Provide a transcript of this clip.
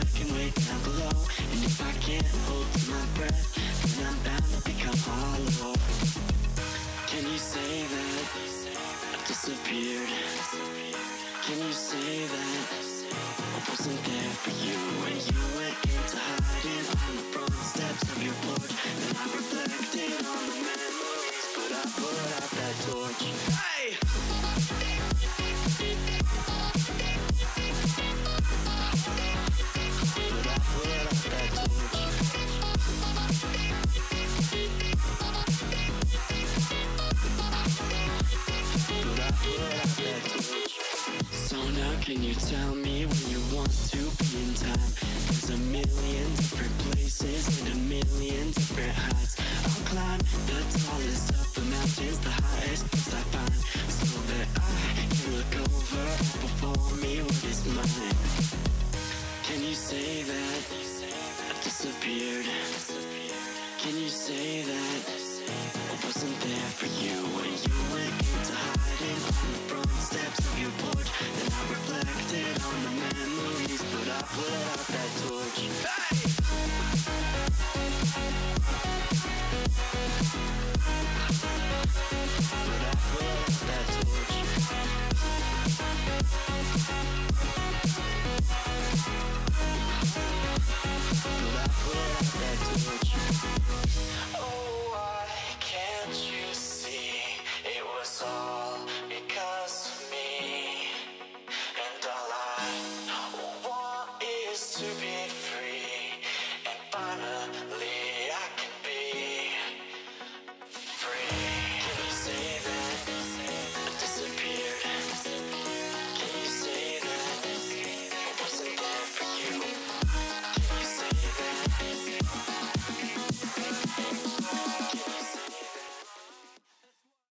looking way down below. And if I can't hold my breath, then I'm bound to become hollow. Can you say that I disappeared? Can you say that I wasn't there for you when you went into hiding on the front steps of your porch? And I reflected on the memories, but I put out that torch. Hey! But I put out that torch. But I put out that torch. So now can you tell me when you want to be in time? There's a million different places and a million different heights. I'll climb the tallest of the mountains, the highest place I find, so that I can look over before me what is mine. Can you say that I disappeared? Can you say that I wasn't there for you when you went into hiding on the front steps of your porch? And I reflected on the memories, but I put out that